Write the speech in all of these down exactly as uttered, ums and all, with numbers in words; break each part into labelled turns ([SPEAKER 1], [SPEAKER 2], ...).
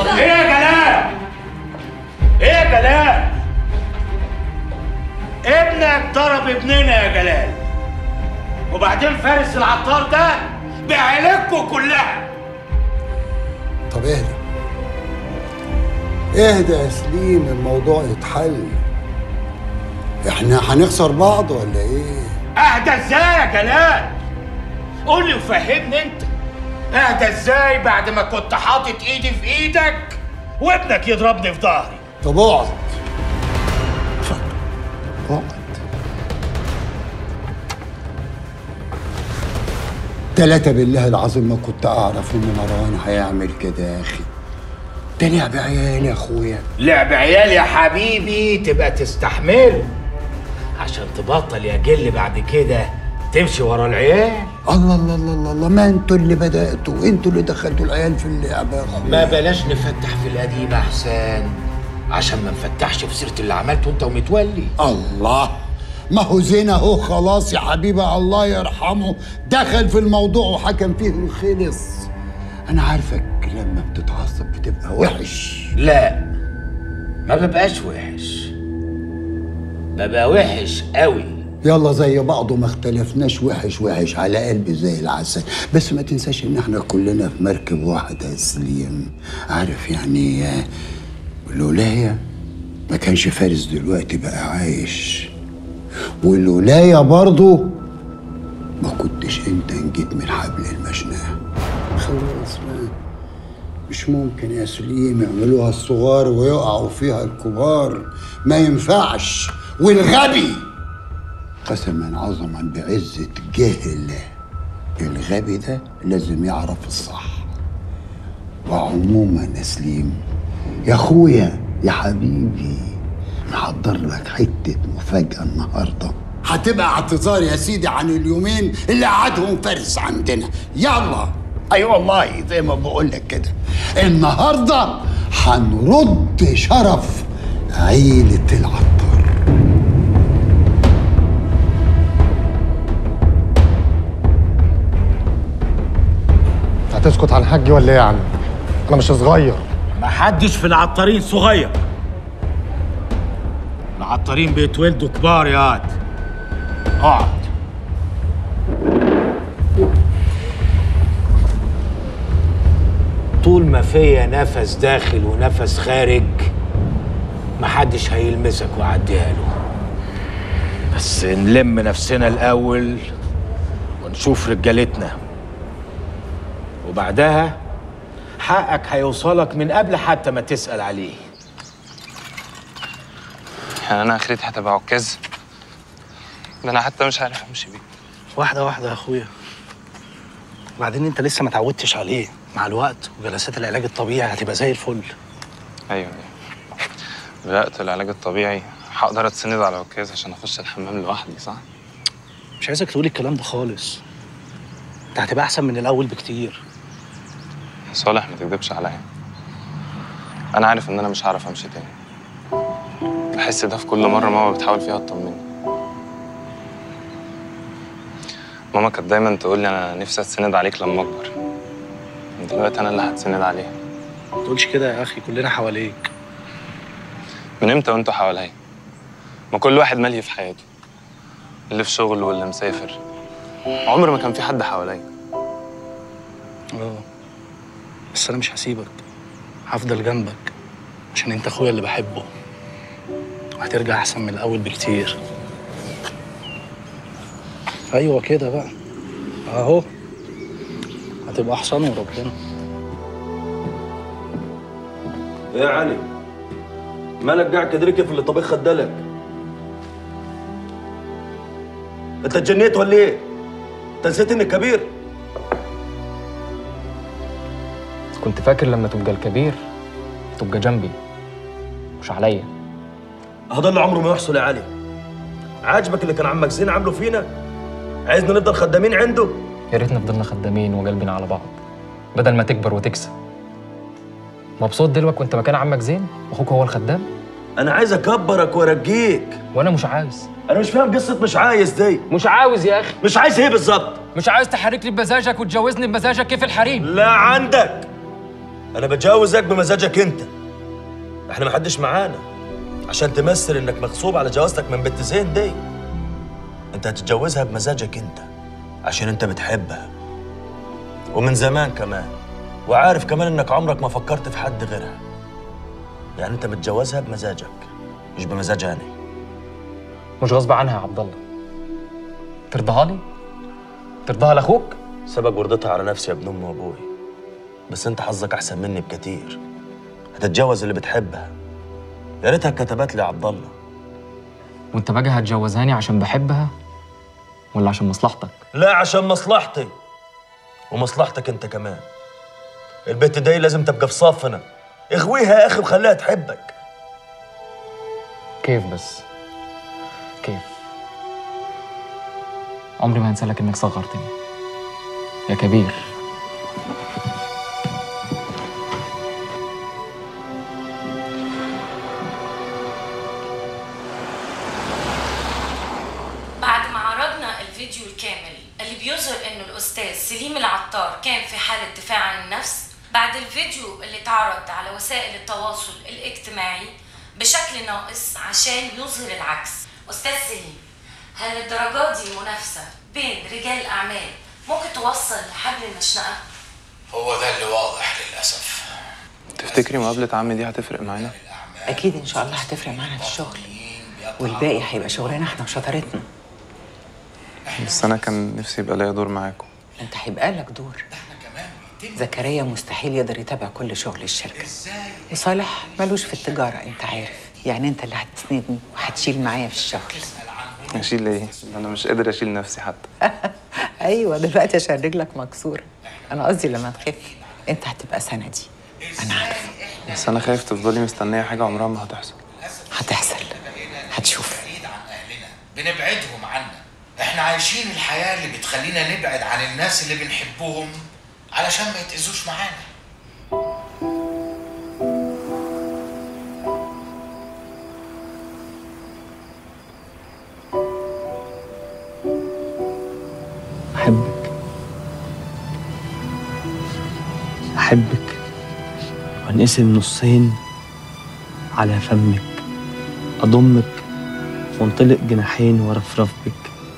[SPEAKER 1] كده؟
[SPEAKER 2] ايه يا جلال؟ ايه يا جلال؟ ابنك ضرب ابننا يا جلال، وبعدين فارس العطار ده بعيلتكم كلها.
[SPEAKER 3] طب اهدى اهدى يا سليم، الموضوع يتحل. احنا هنخسر بعض ولا ايه؟
[SPEAKER 2] اهدى ازاي يا جلال؟ قول لي وفهمني انت، اهدى ازاي بعد ما كنت حاطط ايدي في ايدك وابنك يضربني في ظهري؟
[SPEAKER 3] طب اقعد اقعد. تلاتة بالله العظيم ما كنت اعرف ان مروان هيعمل كده يا اخي. ده لعب عيال يا اخويا.
[SPEAKER 2] لعب عيال يا حبيبي تبقى تستحمله عشان تبطل يا جل بعد كده تمشي ورا العيال.
[SPEAKER 3] الله الله الله الله، ما انتوا اللي بدأتوا، انتوا اللي دخلتوا العيال في اللعبة يا اخويا.
[SPEAKER 2] ما بلاش نفتح في القديم احسن عشان ما نفتحش في سيرة اللي عملته انت ومتولي.
[SPEAKER 3] الله، ما هو زين اهو خلاص يا حبيبي، الله يرحمه دخل في الموضوع وحكم فيه وخلص. انا عارفك لما بتتعصب بتبقى وحش.
[SPEAKER 2] لا ما ببقاش وحش، ببقى وحش قوي.
[SPEAKER 3] يلا زي بعضه، ما اختلفناش، وحش وحش على قلبي زي العسل. بس ما تنساش ان احنا كلنا في مركب واحدة يا سليم، عارف يعني. لولايا ما كانش فارس دلوقتي بقى عايش، ولولايا برضه ما كنتش انت نجيت من حبل المشنقة. خلاص ما مش ممكن يا سليم يعملوها الصغار ويقعوا فيها الكبار، ما ينفعش. والغبي قسما عظما بعزة جهل، الغبي ده لازم يعرف الصح. وعموما يا سليم يا اخويا يا حبيبي، محضر لك حتة مفاجأة النهاردة، هتبقى اعتذار يا سيدي عن اليومين اللي قعدهم فارس عندنا. يلا اي أيوة والله زي ما بقول لك كده، النهارده هنرد شرف عيلة العطار.
[SPEAKER 4] هتسكت عن حجي ولا ايه يا عم؟ انا مش صغير.
[SPEAKER 2] محدش في العطارين صغير، العطارين بيتولدوا كبار يا واد. اقعد. طول ما فيا نفس داخل ونفس خارج محدش هيلمسك وعديها له، بس نلم نفسنا الاول ونشوف رجالتنا، وبعدها حقك هيوصلك من قبل حتى ما تسأل عليه.
[SPEAKER 5] يعني انا اخرتي هتبقى عكاز؟ ده انا حتى مش عارف امشي بيه.
[SPEAKER 6] واحده واحده يا اخويا، وبعدين انت لسه ما اتعودتش عليه. مع الوقت وجلسات العلاج الطبيعي هتبقى زي الفل.
[SPEAKER 5] ايوه ايوه، بدأت العلاج الطبيعي هقدر اتسند على عكاز عشان اخش الحمام لوحدي، صح؟
[SPEAKER 6] مش عايزك تقول الكلام ده خالص، انت هتبقى احسن من الاول بكتير.
[SPEAKER 5] صالح ما تكدبش عليا، انا عارف ان انا مش هعرف امشي تاني. بحس ده في كل مره ماما بتحاول فيها تطمني. ماما كانت دايما تقول لي انا نفسي اتسند عليك لما اكبر، دلوقتي انا اللي هتسند عليها.
[SPEAKER 6] ما تقولش كده يا اخي، كلنا حواليك.
[SPEAKER 5] من امتى وانتوا حواليا؟ ما كل واحد مالي في حياته، اللي في شغل واللي مسافر. عمر ما كان في حد حواليا.
[SPEAKER 6] اه بس انا مش هسيبك، هفضل جنبك عشان انت اخويا اللي بحبه، وهترجع احسن من الاول بكتير. ايوه كده بقى، اهو هتبقى احسن وربنا.
[SPEAKER 7] ايه يا علي؟ مالك قاعد كده كيف اللي طبيخ خدلك؟ انت اتجنيت ولا ايه؟ انت نسيت انك كبير؟
[SPEAKER 8] كنت فاكر لما تبقى الكبير تبقى جنبي مش عليا.
[SPEAKER 7] هذا اللي عمره ما يحصل يا علي. عاجبك اللي كان عمك زين عامله فينا؟ عايزنا نفضل خدامين عنده؟
[SPEAKER 8] يا ريتنا فضلنا خدامين وقلبنا على بعض بدل ما تكبر وتكسب. مبسوط دلوقتي وانت مكان عمك زين واخوك هو الخدام؟
[SPEAKER 7] انا عايز اكبرك وارجيك.
[SPEAKER 8] وانا مش عاوز.
[SPEAKER 7] انا مش فاهم قصه مش عايز دي.
[SPEAKER 8] مش عاوز يا اخي.
[SPEAKER 7] مش عايز ايه بالظبط؟
[SPEAKER 8] مش عايز تحرك لي بمزاجك وتجوزني بمزاجك كيف الحريم.
[SPEAKER 7] لا عندك. انا بتجوزك بمزاجك انت. احنا ما حدش معانا عشان تمثل انك مغصوب على جوازتك من بنت زين دي. انت هتتجوزها بمزاجك انت عشان انت بتحبها، ومن زمان كمان، وعارف كمان انك عمرك ما فكرت في حد غيرها. يعني انت متجوزها بمزاجك مش بمزاج انا.
[SPEAKER 8] مش غصب عنها يا عبد الله. ترضاها لي؟ ترضاها لاخوك؟
[SPEAKER 7] سبق ورضيتها على نفسي يا ابن امي وابوي، بس انت حظك احسن مني بكتير. هتتجوز اللي بتحبها. يا ريتها كتبت لي يا عبد الله.
[SPEAKER 8] وانت بقى هتجوزهاني عشان بحبها ولا عشان مصلحتك؟
[SPEAKER 7] لا، عشان مصلحتي ومصلحتك انت كمان. البت دي لازم تبقى في صفنا. اغويها يا اخي وخليها تحبك.
[SPEAKER 8] كيف بس؟ كيف؟ عمري ما هنسالك انك صغرتني يا كبير.
[SPEAKER 1] بعد ما عرضنا الفيديو الكامل اللي بيظهر انه الاستاذ سليم العطار كان في حالة دفاع عن النفس، بعد الفيديو اللي اتعرض على وسائل التواصل الاجتماعي بشكل ناقص عشان يظهر العكس. استاذ سليم، هل الدرجات دي منافسة بين رجال الاعمال ممكن توصل لحبل المشنقة؟
[SPEAKER 2] هو ده اللي واضح للأسف.
[SPEAKER 5] تفتكري مقابلة عمي دي هتفرق معانا؟
[SPEAKER 9] اكيد ان شاء الله هتفرق معانا في الشغل، والباقي هيبقى شغلنا احنا وشطارتنا.
[SPEAKER 5] بس انا كان نفسي يبقى ليا دور معاكم.
[SPEAKER 9] انت هيبقى لك دور. زكريا مستحيل يقدر يتابع كل شغل الشركه، وصالح ملوش في التجاره، انت عارف. يعني انت اللي هتسندني وهتشيل معايا في الشغل.
[SPEAKER 5] اشيل ايه؟ انا مش قادر اشيل نفسي حتى.
[SPEAKER 9] ايوه دلوقتي عشان رجلك مكسوره. انا قصدي لما تخف انت هتبقى سندي، انا عارفه.
[SPEAKER 5] بس انا خايف تفضلي مستنيه حاجه عمرها ما هتحصل.
[SPEAKER 9] هتحصل، هتشوف.
[SPEAKER 2] بنبعدهم عنا. احنا عايشين الحياة اللي بتخلينا نبعد عن الناس اللي بنحبهم علشان ما يتأذوش معانا.
[SPEAKER 6] أحبك أحبك وانقسم نصين على فمك، أضمك وانطلق جناحين وارفرف بك،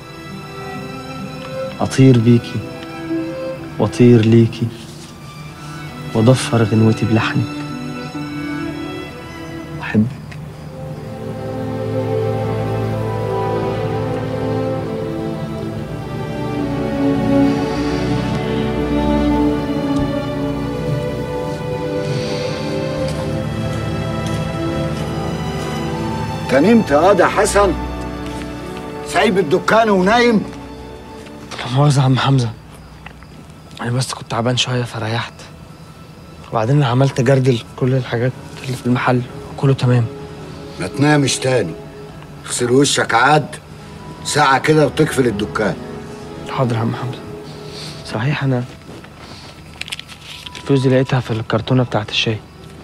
[SPEAKER 6] أطير بيكي وأطير ليكي وأضفر غنوتي بلحنك. أحبك.
[SPEAKER 3] كان امتى يا ده حسن؟ سايب الدكان ونايم؟
[SPEAKER 6] لا مؤاخذة يا عم حمزة، أنا بس كنت تعبان شوية فريحت، وبعدين أنا عملت جردل كل الحاجات اللي في المحل وكله تمام.
[SPEAKER 3] ما تنامش تاني، اغسل وشك عاد ساعة كده وتقفل الدكان.
[SPEAKER 6] حاضر يا عم حمزة. صحيح أنا الفلوس دي لقيتها في الكرتونة بتاعت الشاي.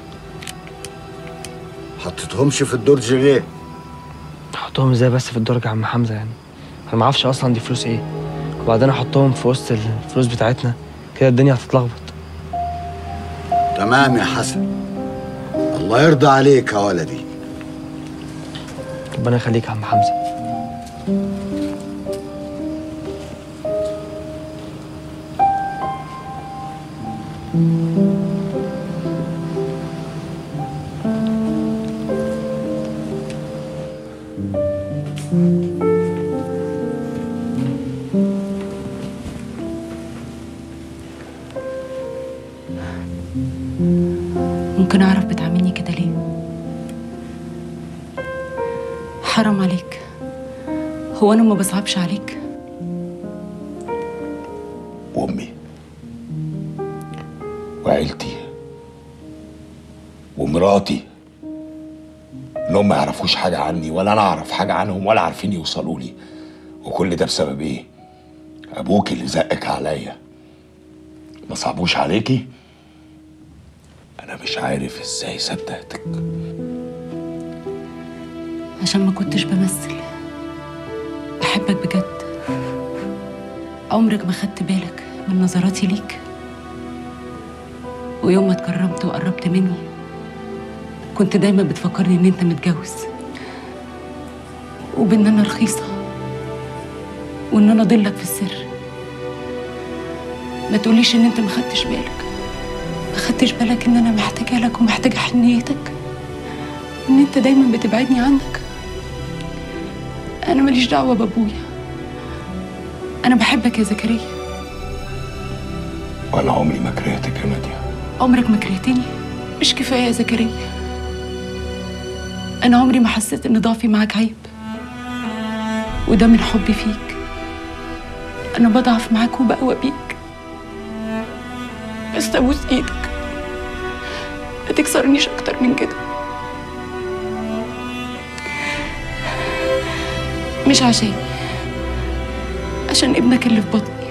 [SPEAKER 3] حطيتهمش في الدرج ليه؟
[SPEAKER 6] احطهم ازاي بس في الدرج يا عم حمزة؟ يعني انا ما اعرفش اصلا دي فلوس ايه، وبعدين احطهم في وسط الفلوس بتاعتنا كده الدنيا هتتلخبط.
[SPEAKER 3] تمام يا حسن، الله يرضى عليك يا ولدي.
[SPEAKER 6] ربنا يخليك يا عم حمزة.
[SPEAKER 1] ممكن أعرف بتعاملني كده ليه؟ حرام عليك، هو أنا ما بصعبش عليك؟
[SPEAKER 2] وأمي وعيلتي ومراتي إنهم ما يعرفوش حاجة عني ولا أنا أعرف حاجة عنهم ولا عارفين يوصلوا لي، وكل ده بسبب إيه؟ أبوك اللي زقك عليا. ما صعبوش عليكي؟ أنا مش عارف إزاي صدقتك.
[SPEAKER 1] عشان ما كنتش بمثل، بحبك بجد. عمرك ما خدت بالك من نظراتي ليك؟
[SPEAKER 10] ويوم ما اتكرمت وقربت مني كنت دايما بتفكرني ان انت متجوز، وبان انا رخيصه، وان انا ضلك في السر. ما تقوليش ان انت ما خدتش بالك، ما خدتش بالك ان انا محتاجه لك ومحتاجه حنيتك، ان انت دايما بتبعدني عنك. انا ماليش دعوه بابويا، انا بحبك يا زكريا.
[SPEAKER 2] وانا عمري ما كرهتك يا ناديه.
[SPEAKER 10] عمرك ما كرهتني؟ مش كفايه يا زكريا؟ انا عمري ما حسيت ان ضعفي معاك عيب، وده من حبي فيك. انا بضعف معاك وبقوى بيك، بس ابوس ايدك ما تكسرنيش اكتر من كده. مش عشاني، عشان ابنك اللي في بطني.